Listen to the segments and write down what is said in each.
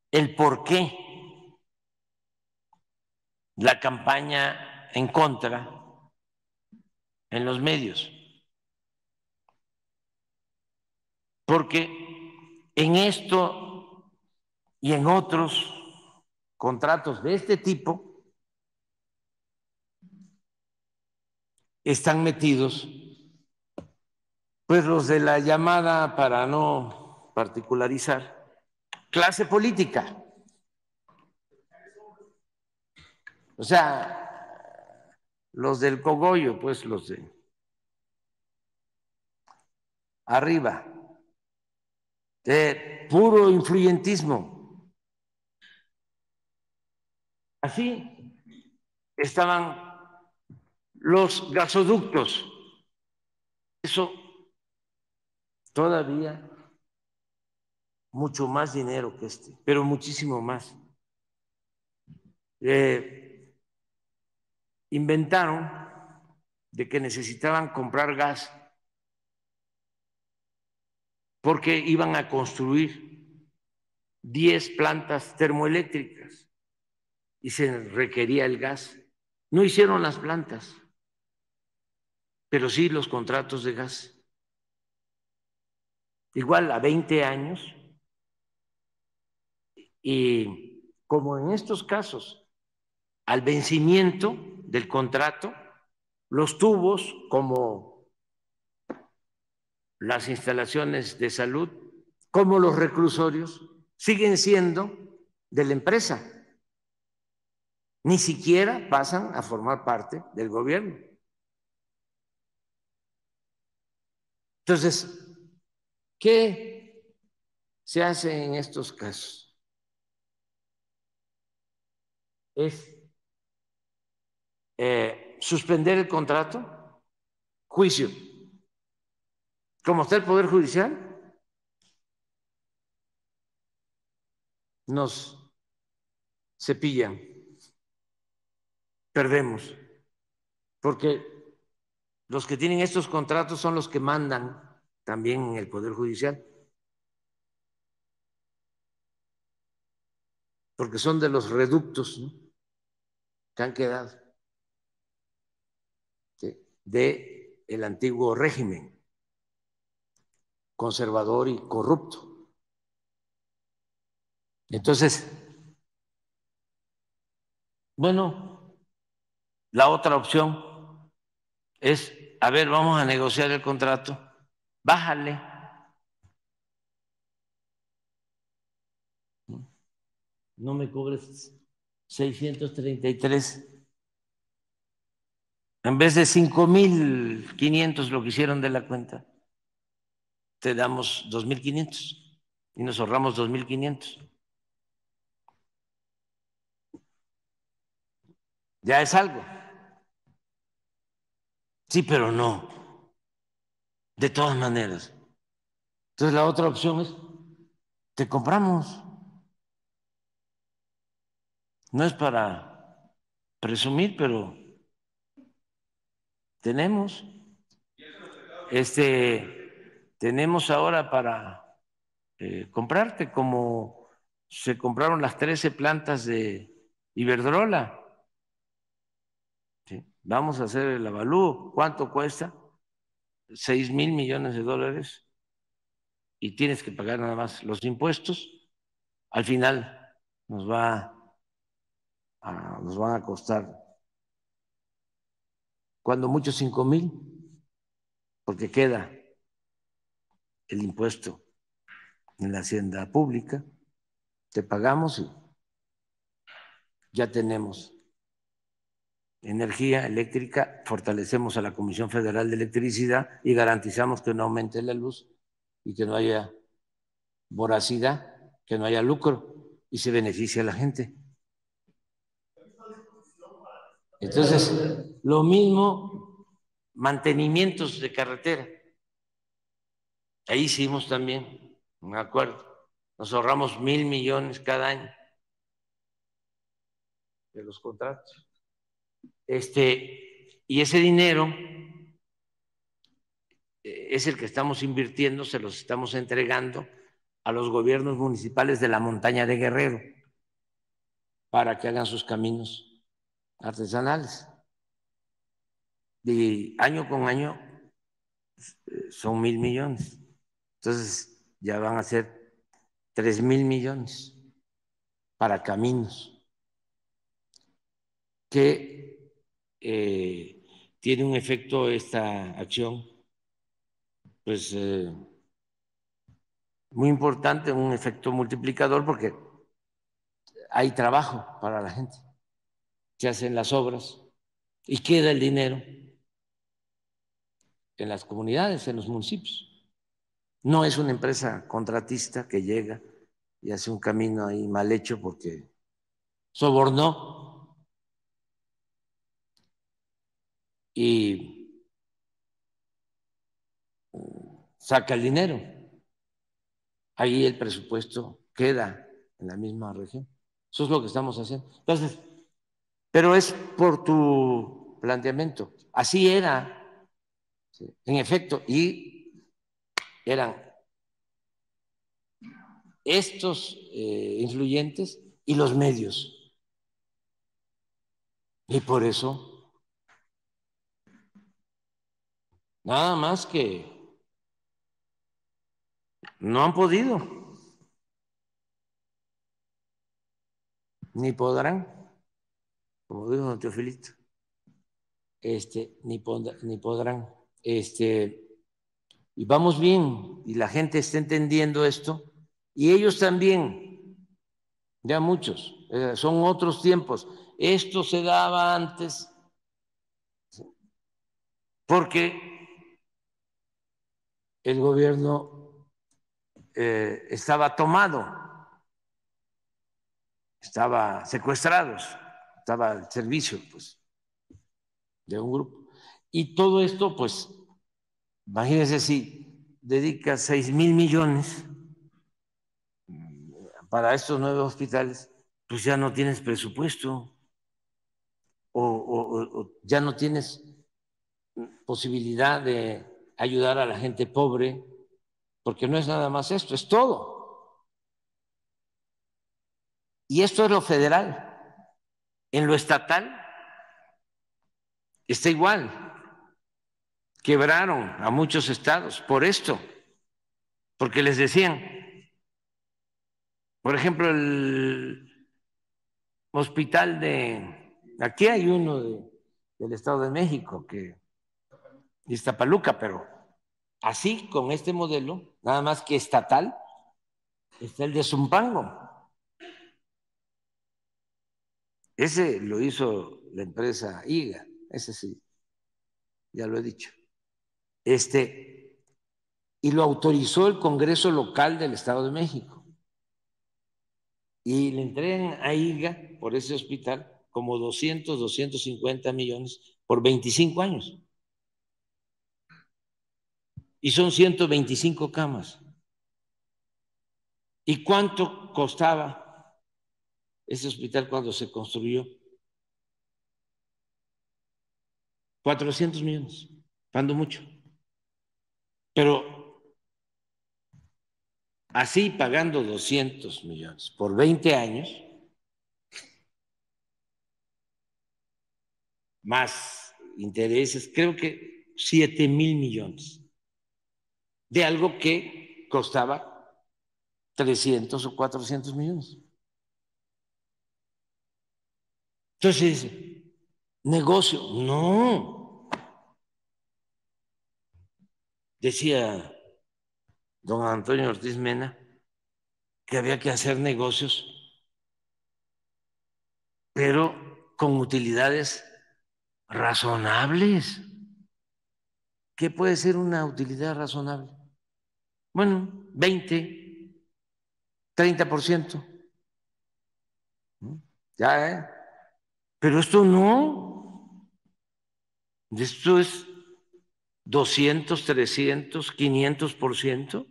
el por qué la campaña en contra en los medios. Porque en esto y en otros contratos de este tipo están metidos pues los de la llamada, para no particularizar, clase política. O sea, los del cogollo, pues los de arriba, de puro influyentismo. Así estaban los gasoductos. Eso todavía mucho más dinero que este, pero muchísimo más. Inventaron de que necesitaban comprar gas porque iban a construir 10 plantas termoeléctricas y se requería el gas. No hicieron las plantas, pero sí los contratos de gas. Igual a 20 años, y como en estos casos, al vencimiento del contrato, los tubos, como las instalaciones de salud, como los reclusorios, siguen siendo de la empresa. Ni siquiera pasan a formar parte del gobierno. Entonces, ¿qué se hace en estos casos? Es suspender el contrato, juicio. Como está el Poder Judicial, nos cepillan, perdemos, porque los que tienen estos contratos son los que mandan también en el Poder Judicial, porque son de los reductos, ¿no?, que han quedado de el antiguo régimen conservador y corrupto. Entonces, bueno, la otra opción es, a ver, vamos a negociar el contrato, bájale. No me cobres 633. En vez de 5,500 lo que hicieron de la cuenta, te damos 2,500 y nos ahorramos 2,500. Ya es algo. Sí, pero no. De todas maneras. Entonces la otra opción es, te compramos. No es para presumir, pero tenemos. Tenemos ahora para comprarte, como se compraron las 13 plantas de Iberdrola. ¿Sí? Vamos a hacer el avalúo. ¿Cuánto cuesta? 6,000 millones de dólares, y tienes que pagar nada más los impuestos. Al final nos van a costar, cuando mucho, 5,000, porque queda el impuesto en la hacienda pública. Te pagamos y ya tenemos energía eléctrica, fortalecemos a la Comisión Federal de Electricidad y garantizamos que no aumente la luz y que no haya voracidad, que no haya lucro, y se beneficia a la gente. Entonces, lo mismo, mantenimientos de carretera. Ahí hicimos también un acuerdo. Nos ahorramos 1,000 millones cada año de los contratos. Y ese dinero es el que estamos invirtiendo, se los estamos entregando a los gobiernos municipales de la montaña de Guerrero para que hagan sus caminos artesanales. Y año con año son 1,000 millones. Entonces ya van a ser 3,000 millones para caminos que tiene un efecto esta acción, pues muy importante, un efecto multiplicador porque hay trabajo para la gente, se hacen las obras y queda el dinero en las comunidades, en los municipios. No es una empresa contratista que llega y hace un camino ahí mal hecho porque sobornó y saca el dinero. Ahí el presupuesto queda en la misma región. Eso es lo que estamos haciendo. Entonces, pero es por tu planteamiento. Así era, ¿sí? En efecto, y eran estos influyentes y los medios. Y por eso, nada más que no han podido, ni podrán, como dijo don Teofilito, ni podrán. Y vamos bien, y la gente está entendiendo esto, y ellos también, ya muchos, son otros tiempos. Esto se daba antes porque el gobierno estaba tomado, estaba secuestrados, estaba al servicio pues, de un grupo. Y todo esto, pues, imagínense si dedicas 6,000 millones para estos nuevos hospitales, pues ya no tienes presupuesto o ya no tienes posibilidad de ayudar a la gente pobre, porque no es nada más esto, es todo. Y esto es lo federal. En lo estatal está igual. Quebraron a muchos estados por esto, porque les decían, por ejemplo, el hospital aquí hay uno del Estado de México, que Iztapaluca, pero así con este modelo, nada más que estatal, está el de Zumpango. Ese lo hizo la empresa IGA, ese sí, ya lo he dicho. Y lo autorizó el Congreso Local del Estado de México. Y le entregan a IGA por ese hospital como 250 millones por 25 años. Y son 125 camas. ¿Y cuánto costaba ese hospital cuando se construyó? 400 millones, cuando mucho. Pero así pagando 200 millones por 20 años, más intereses, creo que 7,000 millones de algo que costaba 300 o 400 millones. Entonces, negocio, no. Decía don Antonio Ortiz Mena que había que hacer negocios, pero con utilidades razonables. ¿Qué puede ser una utilidad razonable? Bueno, 20, 30%. Ya, ¿eh? Pero esto no. Esto es 200, 300, 500%.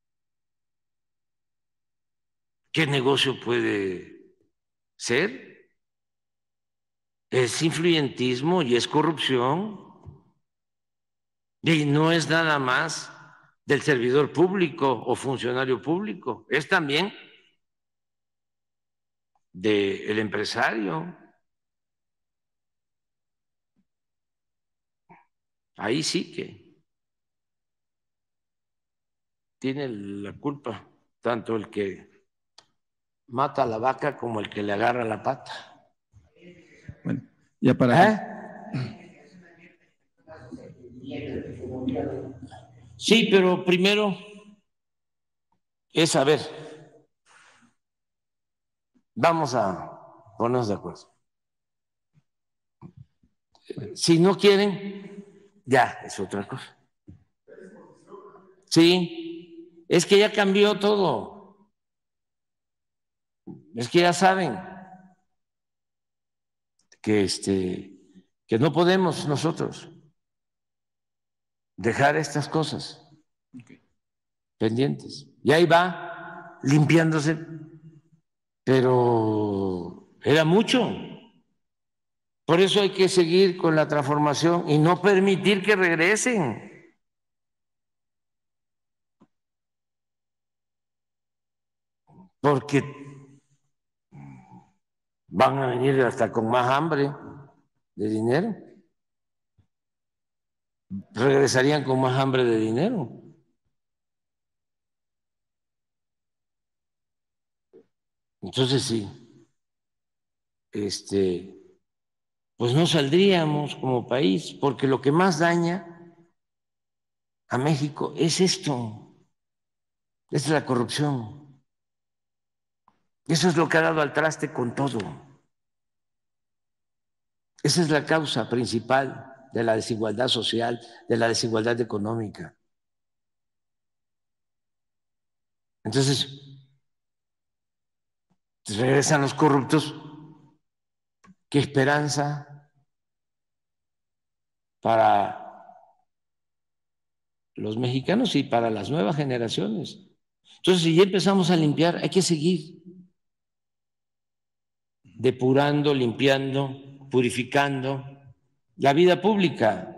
¿Qué negocio puede ser? Es influyentismo y es corrupción. Y no es nada más del servidor público o funcionario público, es también del empresario. Ahí sí que tiene la culpa tanto el que mata a la vaca como el que le agarra la pata. Bueno, ya para... ¿Eh? Sí, pero primero es saber. Vamos a ponernos de acuerdo. Si no quieren, ya es otra cosa. Sí, es que ya cambió todo. Es que ya saben que no podemos nosotros dejar estas cosas pendientes. Y ahí va limpiándose, pero era mucho. Por eso hay que seguir con la transformación y no permitir que regresen. Porque van a venir hasta con más hambre de dinero. Regresarían con más hambre de dinero. Entonces sí, pues no saldríamos como país, porque lo que más daña a México es esto, es la corrupción. Eso es lo que ha dado al traste con todo. Esa es la causa principal de la desigualdad social, de la desigualdad económica. Entonces, regresan los corruptos. ¿Qué esperanza para los mexicanos y para las nuevas generaciones? Entonces, si ya empezamos a limpiar, hay que seguir depurando, limpiando, purificando la vida pública.